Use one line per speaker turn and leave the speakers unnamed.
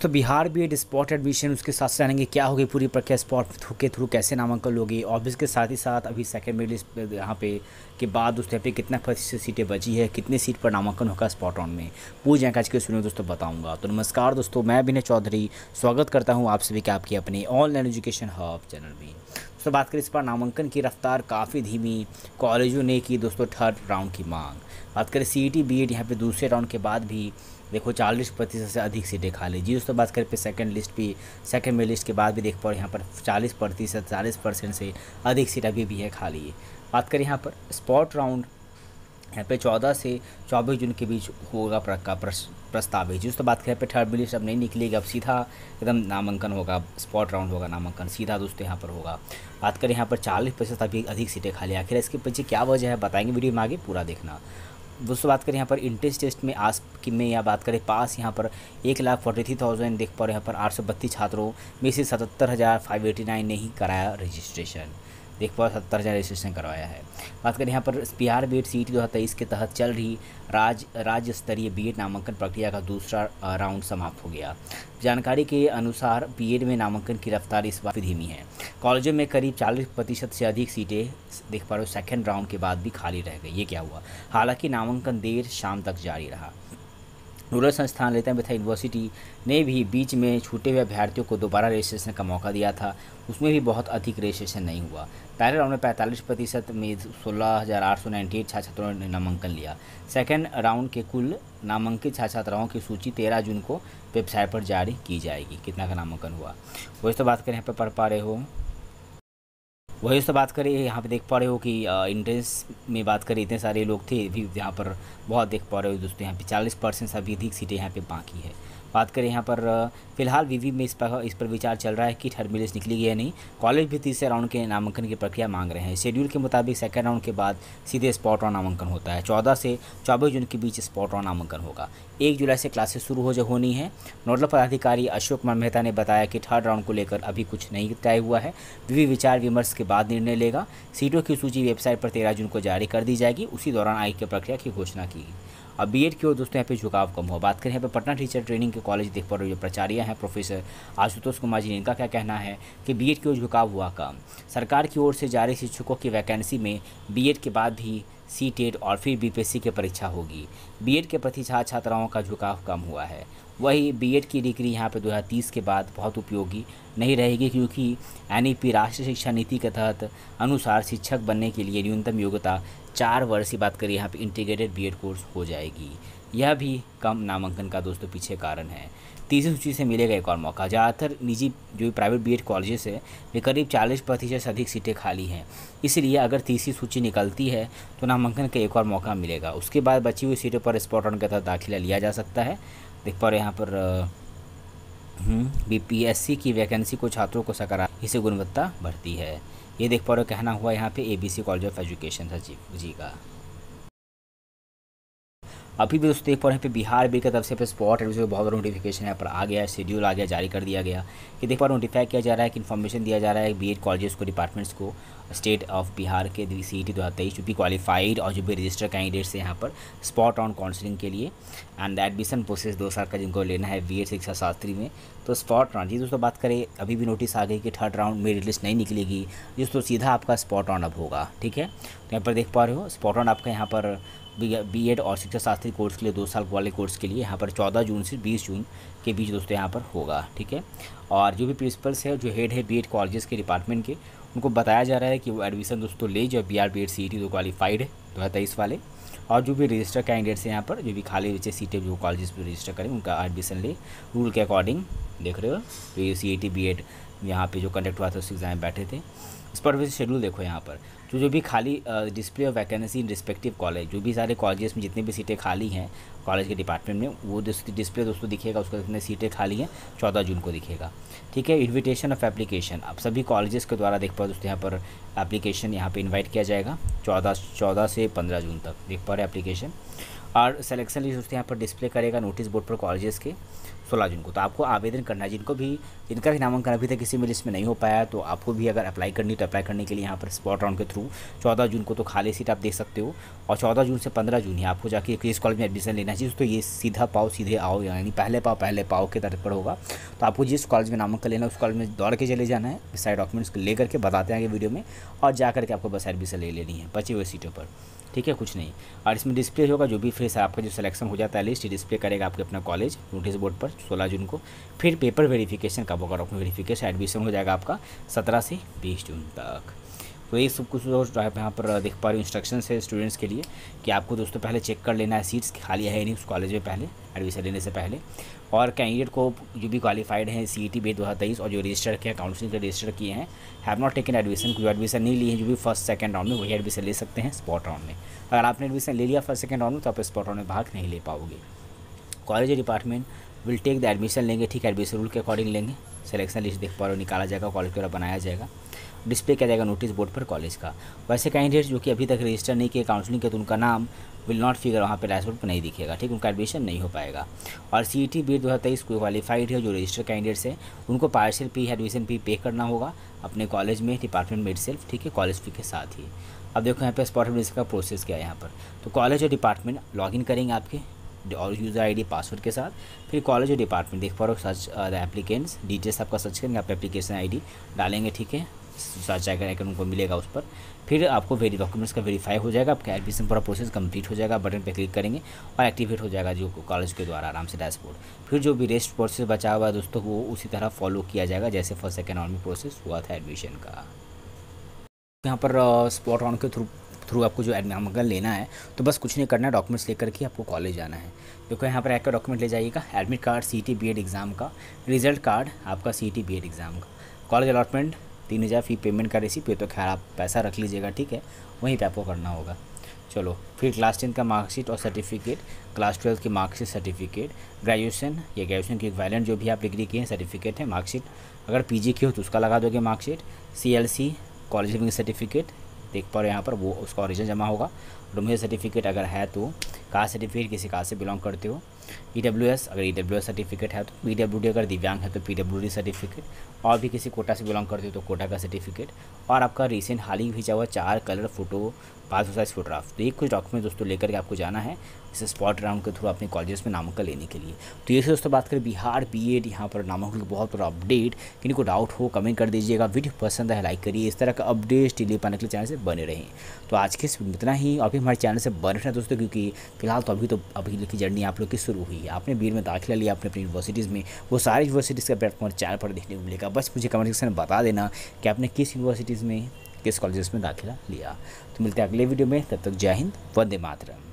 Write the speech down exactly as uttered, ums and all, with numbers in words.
तो Bihar BEd spot admission उसके साथ से जानेंगे क्या होगी पूरी प्रक्रिया, स्पॉट के थ्रू कैसे नामांकन लोगे और इसके साथ ही साथ अभी सेकंड मेरिट लिस्ट यहाँ पे के बाद दोस्तों यहाँ पे कितना प्रतिशत सीटें बची है, कितनी सीट पर नामांकन होगा स्पॉट राउंड में, पूरी जानकारी के सुनिए दोस्तों बताऊंगा। तो नमस्कार दोस्तों, मैं विनय चौधरी स्वागत करता हूँ आप सभी का आपके अपने ऑनलाइन एजुकेशन हब चैनल में। दोस्तों बात करें इस पर नामांकन की रफ्तार काफ़ी धीमी, कॉलेजों ने की दोस्तों थर्ड राउंड की मांग। बात करें सीईटी बीएड यहाँ पे दूसरे राउंड के बाद भी देखो चालीस प्रतिशत से अधिक सीटें खाली। जी दोस्तों बात करें पे सेकंड लिस्ट भी सेकंड मेरिट लिस्ट के बाद भी देख पा यहाँ पर चालीस प्रतिशत चालीस परसेंट से अधिक सीट अभी भी है खाली। बात करें यहाँ पर स्पॉट राउंड यहाँ पे चौदह से चौबीस जून के बीच होगा का प्रस्ताव है। जी दोस्तों बात करें पे थर्ड मेरिट अब नहीं निकलेगी, अब सीधा एकदम नामांकन होगा, स्पॉट राउंड होगा, नामांकन सीधा दोस्तों यहाँ पर होगा। बात करें यहाँ पर चालीस प्रतिशत अभी अधिक सीटें खाली। आखिर इसके पीछे क्या वजह है बताएंगे, वीडियो में आगे पूरा देखना। दोस्तों बात करें यहाँ पर इंट्रेंस टेस्ट में आज की में या बात करें पास यहाँ पर एक लाख फोर्टी थ्री थाउजेंड देख पा रहे यहाँ पर आठ सौ बत्तीस छात्रों में से सतहत्तर हज़ार फाइव एटी नाइन ने ही कराया रजिस्ट्रेशन, देख पा सत्तर हज़ार रजिस्ट्रेशन करवाया है। बात करें यहाँ पर बिहार बीएड सीईटी दो हज़ार तेईस के तहत चल रही राज्य राज्य स्तरीय बीएड नामांकन प्रक्रिया का दूसरा राउंड समाप्त हो गया। जानकारी के अनुसार बीएड में नामांकन की रफ्तार इस बार धीमी है। कॉलेजों में करीब चालीस प्रतिशत से अधिक सीटें देख पा रहे हो सेकेंड राउंड के बाद भी खाली रह गई। ये क्या हुआ? हालांकि नामांकन देर शाम तक जारी रहा। रूरल संस्थान लेता तथा यूनिवर्सिटी ने भी बीच में छूटे हुए अभ्यर्थियों को दोबारा रजिस्ट्रेशन का मौका दिया था, उसमें भी बहुत अधिक रजिस्ट्रेशन नहीं हुआ। पहले राउंड में पैंतालीस प्रतिशत में सोलह हज़ार आठ सौ नाइन्टी एट छात्र छात्राओं ने नामांकन लिया। सेकेंड राउंड के कुल नामांकित छात्र छात्राओं की सूची तेरह जून को वेबसाइट पर जारी की जाएगी। कितना का नामांकन हुआ वही तो बात करें, यहाँ पर पढ़ पा रहे हो वही तो बात करें। यहाँ पे देख पा रहे हो कि इंट्रेंस में बात करें इतने सारे लोग थे भी यहाँ पर बहुत देख पा रहे हो दोस्तों, यहाँ पे चालीस परसेंट से अभी अधिक सीटें यहाँ पे बाकी है। बात करें यहाँ पर फिलहाल वीवी में इस पर इस पर विचार चल रहा है कि थर्ड मेरिट निकलेगी या नहीं। कॉलेज भी तीसरे राउंड के नामांकन की प्रक्रिया मांग रहे हैं। शेड्यूल के मुताबिक सेकंड राउंड के बाद सीधे स्पॉट राउंड नामांकन होता है। चौदह से चौबीस जून के बीच स्पॉट राउंड नामांकन होगा। एक जुलाई से क्लासेस शुरू हो होनी है। नोडल पदाधिकारी अशोक कुमार मेहता ने बताया कि थर्ड राउंड को लेकर अभी कुछ नहीं तय हुआ है, वीवी विचार विमर्श के बाद निर्णय लेगा। सीटों की सूची वेबसाइट पर तेरह जून को जारी कर दी जाएगी, उसी दौरान आयोग की प्रक्रिया की घोषणा की। अब बीएड की ओर दोस्तों यहाँ पे झुकाव कम हुआ। बात करें यहाँ पे पटना टीचर ट्रेनिंग के कॉलेज देख पा रहे हो, जो प्राचार्य हैं प्रोफेसर आशुतोष कुमार जी, इनका क्या कहना है कि बीएड की ओर झुकाव हुआ कम। सरकार की ओर से जारी शिक्षकों की वैकेंसी में बीएड के बाद भी सीटेट और फिर बीपीएससी की परीक्षा होगी। बीएड के प्रति छात्र छात्राओं का झुकाव कम हुआ है। वही बीएड की डिग्री यहाँ पे दो हज़ार तीस के बाद बहुत उपयोगी नहीं रहेगी, क्योंकि एनईपी राष्ट्रीय शिक्षा नीति के तहत अनुसार शिक्षक बनने के लिए न्यूनतम योग्यता चार वर्ष की बात करिए यहाँ पे इंटीग्रेटेड बीएड कोर्स हो जाएगी। यह भी कम नामांकन का दोस्तों पीछे कारण है। तीसरी सूची से मिलेगा एक और मौका। ज़्यादातर निजी जो प्राइवेट बीएड कॉलेजेस है वे करीब चालीस प्रतिशत से अधिक सीटें खाली हैं, इसलिए अगर तीसरी सूची निकलती है तो नामांकन का एक और मौका मिलेगा। उसके बाद बची हुई सीटों पर स्पॉट राउंड के तहत दाखिला लिया जा सकता है। देख पा रहे यहाँ पर बीपीएससी की वैकेंसी को छात्रों को सकारा, इससे गुणवत्ता बढ़ती है। ये देख पा रहे कहना हुआ यहाँ पे एबीसी कॉलेज ऑफ एजुकेशन सचिव जी का। अभी भी दोस्तों देख पा रहे हैं पे बिहार बीएड की तरफ से पे स्पॉट एडमिशन बहुत बड़ा नोटिफिकेशन यहाँ पर आ गया है, शेड्यूल आ गया, जारी कर दिया गया कि देख पा रहे नोटिफाई किया जा रहा है कि इन्फॉर्मेशन दिया जा रहा है बीएड कॉलेजेस को, डिपार्टमेंट्स को, स्टेट ऑफ बिहार के सीईटी दो हज़ार तेईस जो भी क्वालिफाइड और जो भी रजिस्टर कैंडिडेट्स हैं यहाँ पर स्पॉट राउंड काउंसलिंग के लिए एंड एडमिशन प्रोसेस दो साल का जिनको लेना है बीएड शिक्षा शास्त्री में, तो स्पॉट राउंड। जी दोस्तों बात करें अभी भी नोटिस आ गई कि थर्ड राउंड मेरिट लिस्ट नहीं निकलेगी, दोस्तों सीधा आपका स्पॉट राउंड अब होगा। ठीक है, तो यहाँ पर देख पा रहे हो स्पॉट राउंड आपका यहाँ पर बीएड और शिक्षा शास्त्री कोर्स के लिए दो साल वाले कोर्स के लिए यहाँ पर चौदह जून से बीस जून के बीच दोस्तों यहाँ पर होगा। ठीक है, और जो भी प्रिंसिपल्स है, जो हेड है बीएड कॉलेजेस के डिपार्टमेंट के, उनको बताया जा रहा है कि वो एडमिशन दोस्तों ले जो बिहार बीएड सीईटी जो क्वालिफाइड है दो हज़ार तेईस वाले, और जो भी रजिस्टर कैंडिडेट्स हैं यहाँ पर जो भी खाली बचे सीटें जो कॉलेजेस पर रजिस्टर करें उनका एडमिशन ले रूल के अकॉर्डिंग। देख रहे हो तो ये सीईटी बीएड यहाँ पे जो कंडक्ट हुआ था उस एग्जाम में बैठे थे। इस पर वैसे शेड्यूल देखो यहाँ पर जो जो भी खाली display of vacancy in respective college, जो भी सारे कॉलेजेस में जितनी भी सीटें खाली हैं कॉलेज के डिपार्टमेंट में, वो डिस्प्ले दोस्तों दिखेगा, उसका कितने सीटें खाली हैं चौदह जून को दिखेगा। ठीक है, इन्विटेशन ऑफ एप्लीकेशन अब सभी कॉलेजेस के द्वारा देख पा दोस्तों यहाँ पर एप्लीकेशन यहाँ पर इन्वाइट किया जाएगा चौदह चौदह से पंद्रह जून तक देख पा रहे एप्लीकेशन, और सिलेक्शन लिस्ट दोस्तों यहाँ पर डिस्प्ले करेगा नोटिस बोर्ड पर कॉलेजेस के। सोलह जून को। तो आपको आवेदन करना है, जिनको भी जिनका भी नामांकन अभी तक किसी में लिस्ट में नहीं हो पाया, तो आपको भी अगर अप्लाई करनी तो अप्लाई करने के लिए यहाँ पर स्पॉट राउंड के थ्रू चौदह जून को तो खाली सीट आप देख सकते हो, और चौदह जून से पंद्रह जून ही आपको जाके किस कॉलेज में एडमिशन लेना चाहिए। तो ये सीधा पाओ सीधे आओ, यानी पहले पाओ पहले पाओ के तरफ पर होगा। तो आपको जिस कॉलेज में नामांकन लेना है उस कॉलेज में दौड़ के चले जाना है, सारे डॉक्यूमेंट्स ले करके बताते हैं वीडियो में, और जा करके आपको बस एडमिशन ले लेनी है बची हुई सीटों पर, ठीक है, कुछ नहीं। और इसमें डिस्प्ले होगा जो भी फिर आपका जो सिलेक्शन हो जाता है लिस्ट डिस्प्ले करेगा आपके अपना कॉलेज नोटिस बोर्ड पर सोलह जून को। फिर पेपर वेरिफिकेशन कब होगा, डॉक्यूमेंट वेरिफिकेशन एडमिशन हो जाएगा आपका सत्रह से बीस जून तक। तो ये सब कुछ जो आप यहाँ पर देख पा रहे हो इंस्ट्रक्शंस है स्टूडेंट्स के लिए कि आपको दोस्तों पहले चेक कर लेना है सीट्स खाली है नहीं उस कॉलेज में पहले एडमिशन लेने से पहले। और कैंडिडेट को जो भी क्वालिफाइड हैं सी ई टी बी दो हज़ार तेईस और जो रजिस्टर किया काउंसलिंग के रजिस्टर किए हैं, हैव नॉट टेकन एडमिशन, जो एडमिशन नहीं लिए हैं जो भी फर्स्ट सेकंड राउंड में वही एडमिशन ले सकते हैं स्पॉट राउंड में। अगर आपने एडमिशन ले लिया फर्स्ट सेकंड राउंड में तो आप स्पॉट राउंड में भाग नहीं ले पाओगे। College department will take the admission लेंगे, ठीक है, एडमिशन रूल के अकॉर्डिंग लेंगे। सिलेक्शन लिस्ट देख पा रहे हो निकाला जाएगा, कॉलेज द्वारा बनाया जाएगा, डिस्प्ले किया जाएगा नोटिस बोर्ड पर कॉलेज का। वैसे कैंडिडेट्स जो कि अभी तक रजिस्टर नहीं किए काउंसलिंग के, तो उनका नाम विल नॉट फिगर वहाँ पे डैशबोर्ड पर नहीं दिखेगा, ठीक, उनका एडमिशन नहीं हो पाएगा। और सी ई टी बी दो हज़ार तेईस को क्वालिफाइड है जो रजिस्टर कैंडिडेट्स है उनको पार्शियल फी एडमिशन फी पे करना होगा अपने कॉलेज में डिपार्टमेंट में इटसेल्फ, ठीक है, कॉलेज फी के साथ ही। अब देखो यहाँ पे स्पॉट एडमिशन का प्रोसेस क्या है यहाँ पर। तो कॉलेज और डिपार्टमेंट लॉगिन करेंगे आपके और यूज़र आईडी पासवर्ड के साथ। फिर कॉलेज और डिपार्टमेंट देख पा रहे हो सर्च द एप्लीकेंट्स डिटेल्स आपका सर्च करेंगे, आप एप्लीकेशन आईडी डालेंगे, ठीक है, सर्च आइकन उनको मिलेगा उस पर। फिर आपको वेरी डॉक्यूमेंट्स का वेरीफाई हो जाएगा, आपका एडमिशन पूरा प्रोसेस कंप्लीट हो जाएगा, बटन पे क्लिक करेंगे और एक्टिवेट हो जाएगा जो कॉलेज के द्वारा आराम से डैशबोर्ड। फिर जो भी रेस्ट प्रोसेस बचा हुआ है दोस्तों वो उसी तरह फॉलो किया जाएगा जैसे फर्स्ट सेकेंड राउंड में प्रोसेस हुआ था एडमिशन का। यहाँ पर स्पॉट राउंड के थ्रू थ्रू आपको जो नामांकन लेना है तो बस कुछ नहीं करना है, डॉक्यूमेंट्स लेकर के आपको कॉलेज जाना है। देखो यहाँ पर एक का डॉक्यूमेंट ले जाइएगा, admit card C E T B Ed exam का, रिजल्ट कार्ड आपका C E T B Ed exam का, कॉलेज अलॉटमेंट तीन हज़ार फी पेमेंट का रिसिप्ट, ये तो खैर आप पैसा रख लीजिएगा, ठीक है, वहीं पे आपको करना होगा। चलो फिर क्लास टेंथ का मार्कशीट और सर्टिफिकेट, क्लास ट्वेल्थ की मार्कशीट सर्टिफिकेट, ग्रेजुएशन या ग्रेजुएशन की इक्विवेलेंट जो भी आप डिग्री किए हैं सर्टिफिकेट है मार्कशीट, अगर पी जी की हो तो उसका लगा दोगे marksheet, C L C college leaving certificate देख पा रहे हो यहाँ पर वो उसका ओरिजिनल जमा होगा, डोमिसाइल सर्टिफिकेट अगर है तो, कास्ट सर्टिफिकेट किसी कास्ट से बिलोंग करते हो, ई डब्ल्यू एस अगर ई डब्ल्यू एस सर्टिफिकेट है तो, पी डब्ल्यू डी अगर दिव्यांग है तो पी डब्ल्यू डी सर्टिफिकेट, और भी किसी कोटा से बिलोंग करते हो तो कोटा का सर्टिफिकेट, और आपका रिसेंट हाल ही भेजा हुआ चार colour photo passport size photograph. तो ये कुछ डॉक्यूमेंट दोस्तों लेकर के आपको जाना है इस स्पॉट राउंड के थ्रू अपने कॉलेजेस में नामांकन लेने के लिए। तो ये से दोस्तों बात करें बिहार बी एड यहाँ पर नामांकन की बहुत बड़ा अपडेट, किसी को डाउट हो कमेंट कर दीजिएगा, वीडियो पसंद है लाइक करिए, इस तरह का अपडेट डिले पाने के लिए चैनल से बने रहें। तो आज के इस इतना ही, और भी हमारे चैनल से बने रहें दोस्तों, क्योंकि फिलहाल तो अभी तो अभी की जर्नी आप लोग की शुरू हुई है, आपने बी एड में दाखिला लिया अपने अपनी यूनिवर्सिटीज़ में, वो सारी यूनिवर्सिटीज़ का प्लेटफॉर्म चैनल पर देखने को मिलेगा। बस मुझे कमेंट सेक्शन में बता देना कि आपने किस यूनिवर्सिटीज़ में किस कॉलेजेस में दाखिला लिया। तो मिलते हैं अगले वीडियो में, तब तक जय हिंद, वंदे मातरम।